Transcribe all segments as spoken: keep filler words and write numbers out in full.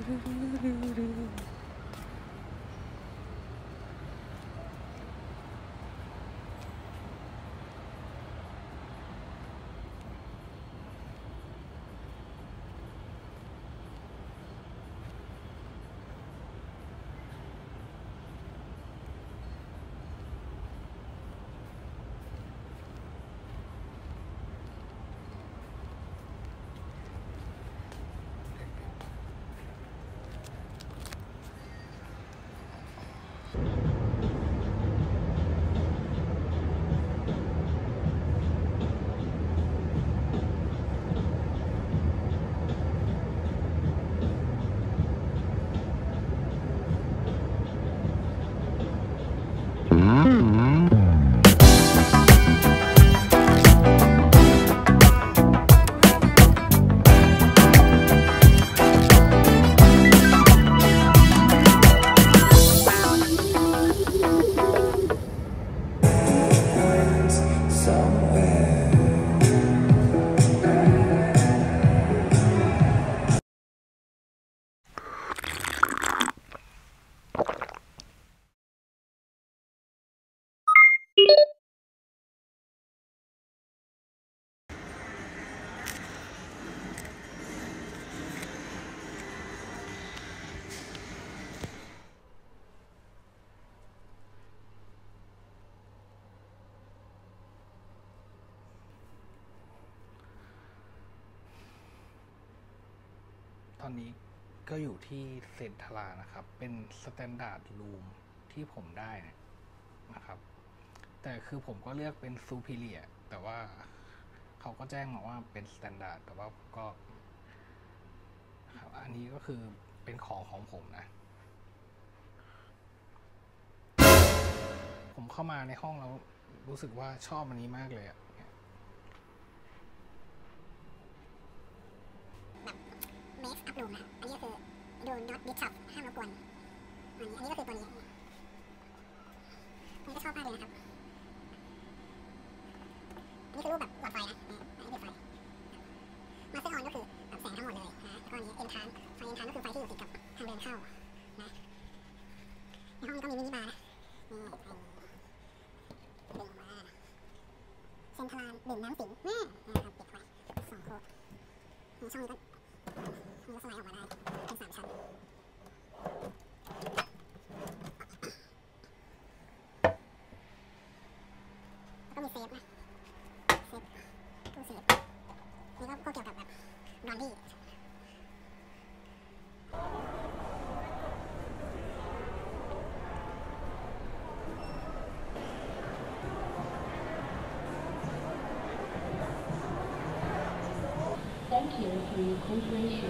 ตอนนี้ก็อยู่ที่เซ็นทรัลนะครับเป็นสแตนดาร์ดรูมที่ผมได้นะครับแต่คือผมก็เลือกเป็นซูพิเรียแต่ว่าเขาก็แจ้งมาว่าเป็นสแตนดาร์ดแต่ว่าก็อันนี้ก็คือเป็นของของผมนะผมเข้ามาในห้องแล้วรู้สึกว่าชอบอันนี้มากเลยอะเมคอัพรูมนะอันนี้ก็คือดู not disturb ห้ามรบกวนอันนี้อันนี้ก็คือตัวนี้อันนี้ก็ชอบมากเลยนะครับอันนี้คือรูปแบบหลอดไฟนะอันนี้เป็นไฟมาสเตอร์ออนก็คือแบบแสงทั้งหมดเลยนะแล้วก็อันนี้เอ็นทรานไฟเอ็นทรานก็คือไฟที่อยู่ติดกับทางเดินเข้านะในห้องนี้ก็มีมินิบาร์นะนี่ดึงมาเซ็นทรัลดื่มน้ำสิงแม่นะครับปิดไฟสองโคกในช่องนี้ก็นี่ก็สไลด์ออกมาได้เป็นสามชั้นแล้วก็มีเซฟนะเซฟตู้เซฟนี่ก็พวกเกี่ยวกับแบบรอนดี้ Thank you for your cooperation.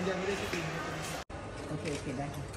ยังไม่ได้สกรีนโอเคโอเคได้ค่ะ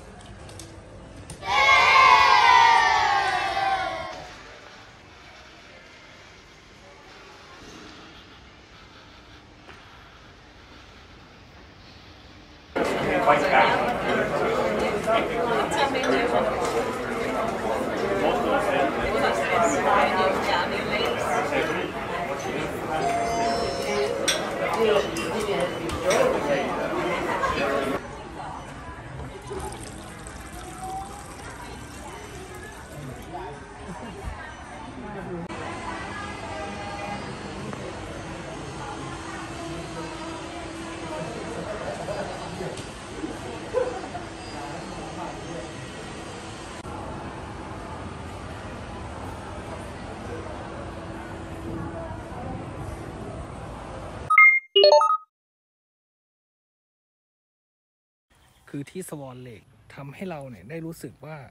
คือที่สวอนเลกทำให้เราเนี่ยได้รู้สึกว่า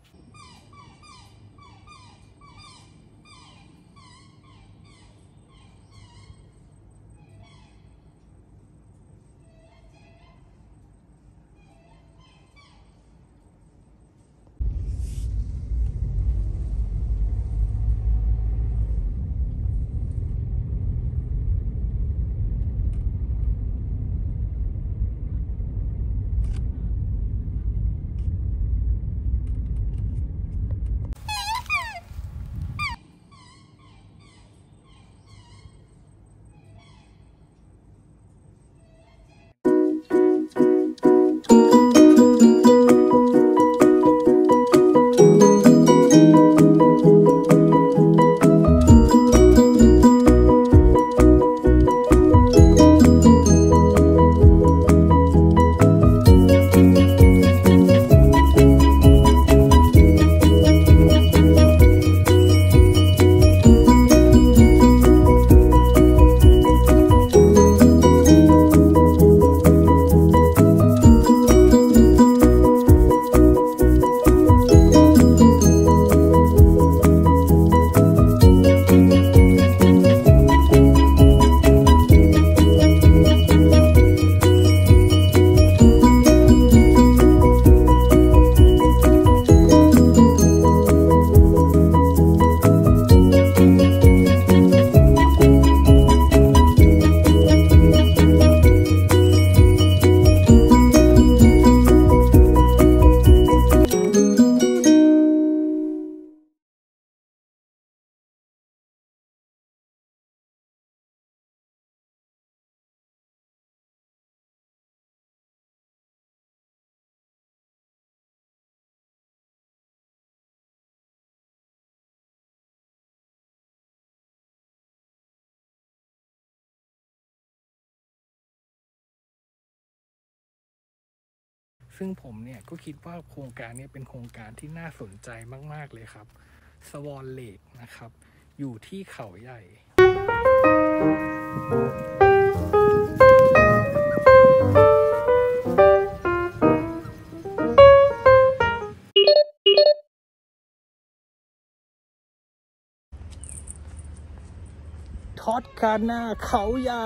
ซึ่งผมเนี่ยก็คิดว่าโครงการนี้เป็นโครงการที่น่าสนใจมากๆเลยครับสวอนเลกนะครับอยู่ที่เขาใหญ่ทอดคาน่าเขาใหญ่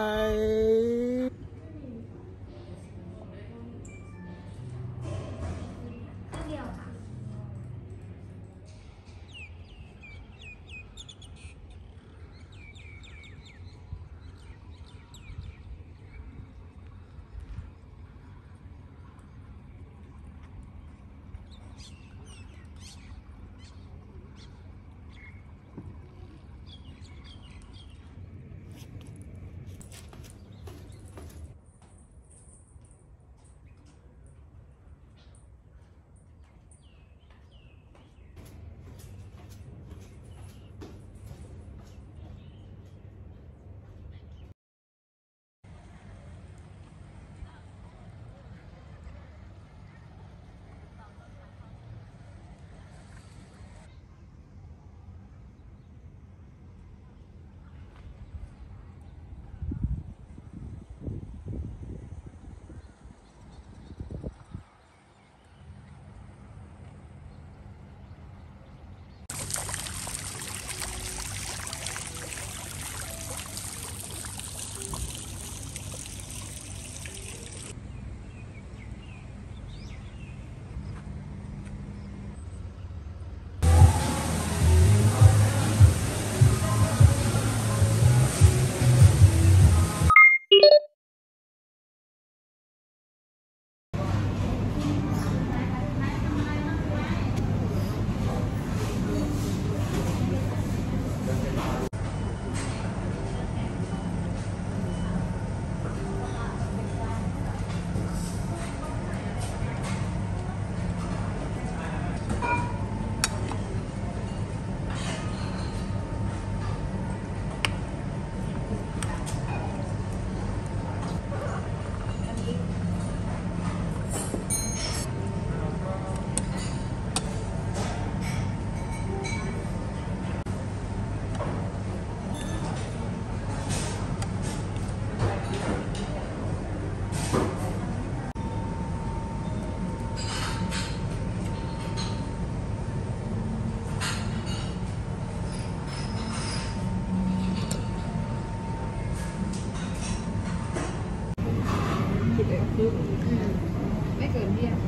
ไม่เกินเที่ยง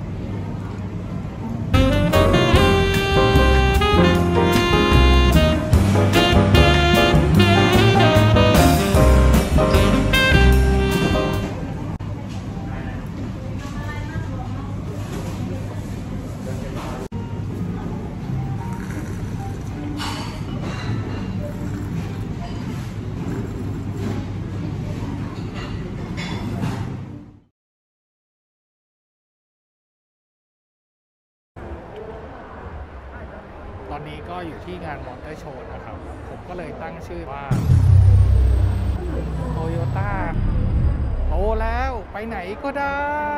ตอนนี้ก็อยู่ที่งานมอเตอร์โชว์นะครับ ผมก็เลยตั้งชื่อว่าโตโยต้าโตแล้วไปไหนก็ได้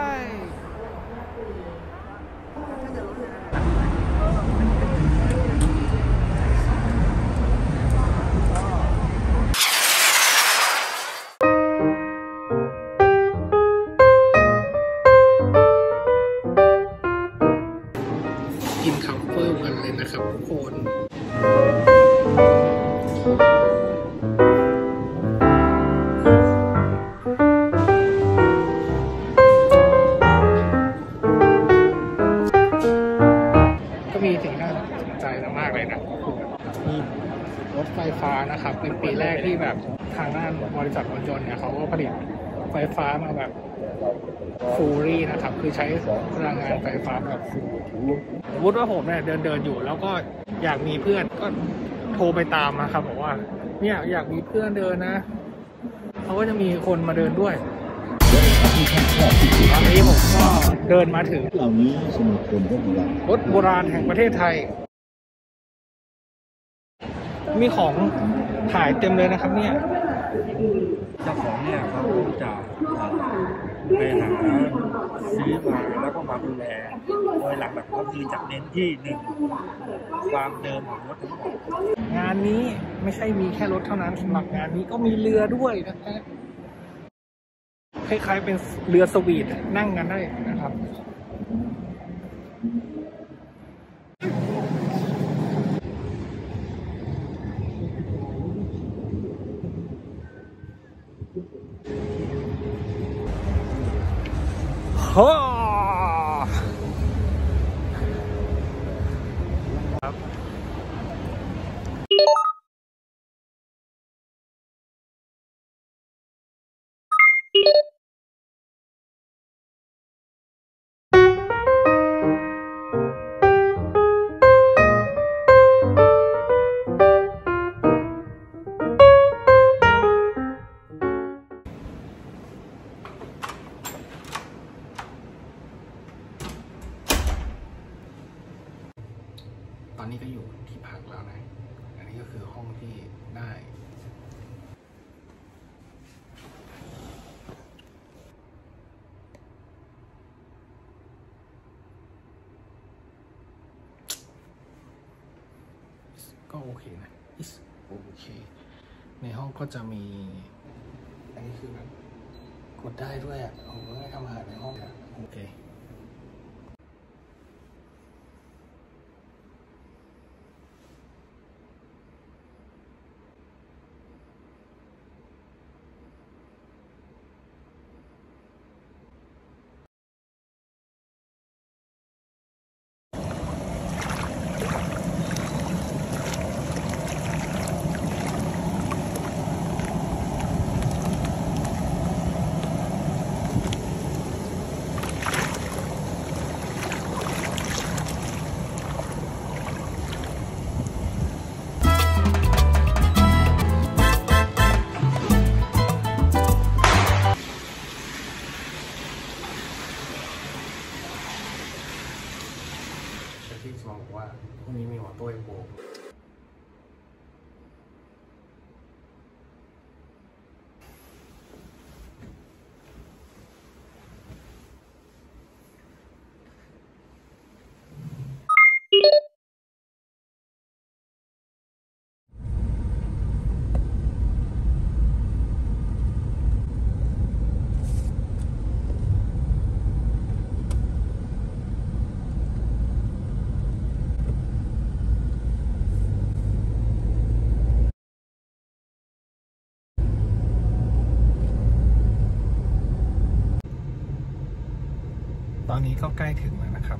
กินคัฟเฟิลกันเลยนะครับทุกคน ก็มีสิ่งน่าสนใจมากเลยนะมีรถไฟฟ้านะครับ เป็นปีแรกที่แบบทางด้านบริษัทรถยนต์เนี่ยเขาก็ผลิตไฟฟ้ามาแบบฟูรี่นะครับ คือใช้พลังงานไฟฟ้าแบบฟูสมมติว่าผมเนี่ยเดินเดินอยู่แล้วก็อยากมีเพื่อนก็โทรไปตามนะครับบอกว่าเนี่ยอยากมีเพื่อนเดินนะเขาก็จะมีคนมาเดินด้วยตอนนี้ผมก็เดินมาถึงเหล่านี้สมุดคนรถโบราณแห่งประเทศไทยมีของขายเต็มเลยนะครับเนี่ยเจ้าของเนี่ยเขาจะไปหาซื้อมาแล้วก็มาดูแลโดยหลักๆก็คือจะเน้นที่หนึ่งความเดิมของรถทั้งหมดงานนี้ไม่ใช่มีแค่รถเท่านั้นสำหรับงานนี้ก็มีเรือด้วยนะฮะคล้ายๆเป็นเรือสวีทนั่งกันได้นะครับฮ่าครับตอนนี้ก็อยู่ที่พักแล้วนะ อันนี้ก็คือห้องที่ได้ ก็โอเคนะ โอเค ในห้องก็จะมี อันนี้คือแบบกดได้ด้วยอ่ะผมก็ไม่ทำอาหารในห้องอ่ะโอเคที่สมองบอกว่าพรุ่งนี้มีหมอตัวเองโบตอนนี้ก็ใกล้ถึงแล้วนะครับ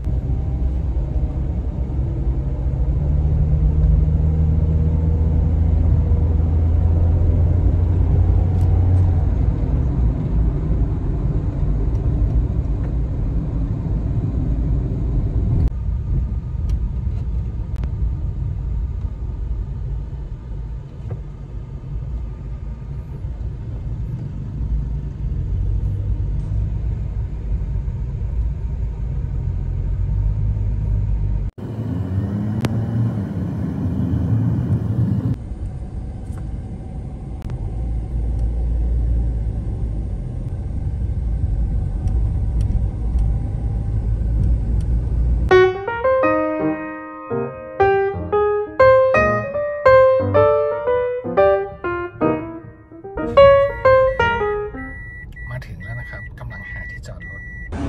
มาถึงแล้วนะครับกำลังหาที่จอดรถ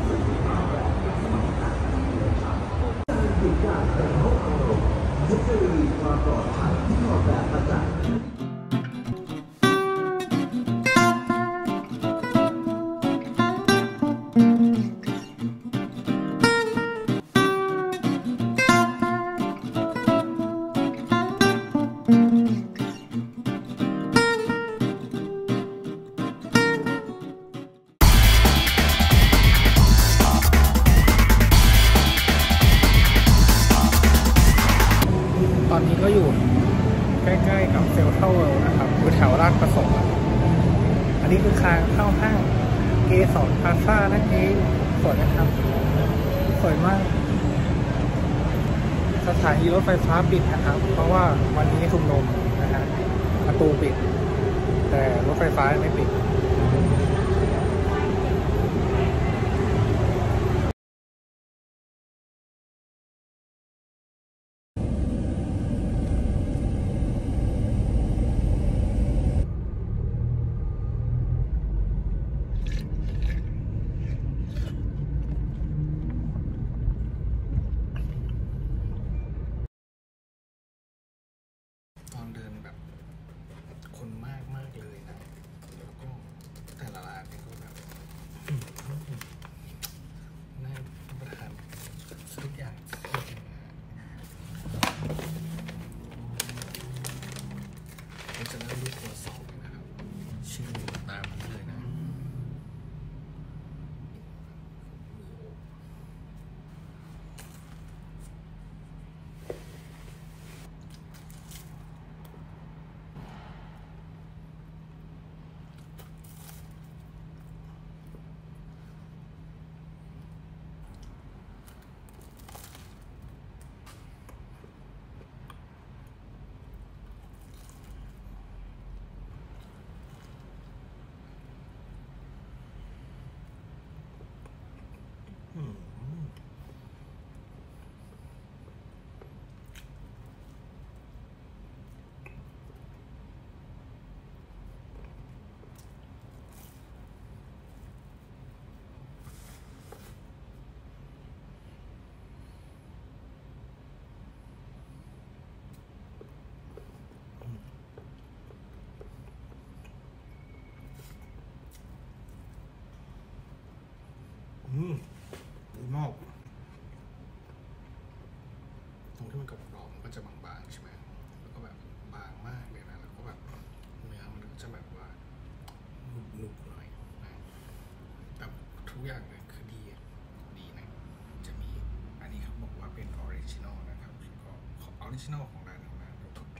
ตอนนี้ก็อยู่ใกล้ๆกับเซ็นทรัลเวิลด์นะครับอยู่แถวราชประสงค์อันนี้คือทางเข้าห้างเกสรพลาซ่านั่นเองสวยนะครับสวยมากสถานีรถไฟฟ้าปิดนะครับ เพราะว่าวันนี้ชุมนุมนะฮะประตูปิดแต่รถไฟฟ้าไม่ปิดตอนเดินแบบคนมากมากเลยนะแล้วก็แต่ละร้านนี่ก็แบบน่ารับประทานทุกอย่างเราจะเริ่มด้วยตัวสองนะครับชื่อตามนี้เลยนะอืมดีมากตรงที่มันกรอบๆมันก็จะบางๆใช่ไหมแล้วก็แบบบางมากเลยนะแล้วก็แบบเนื้อมันก็จะแบบว่านุบๆหน่อยนะแต่ทุกอย่างเลยคือดีดีนะจะมีอันนี้เขาบอกว่าเป็นออริจินอลนะครับก็ออริจินอลของร้านของร้านเราถูก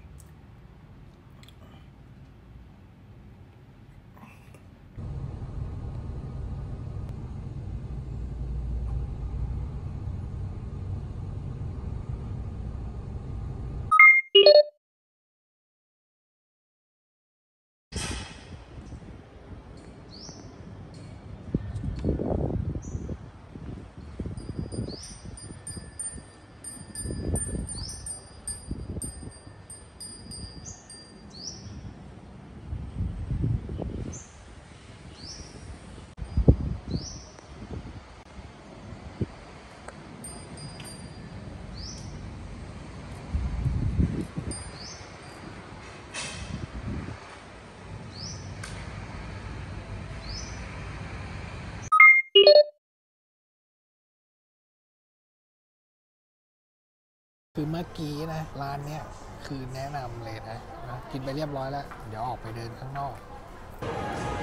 คือเมื่อกี้นะร้านเนี้ยคือแนะนำเลยนะนะกินไปเรียบร้อยแล้วเดี๋ยวออกไปเดินข้างนอก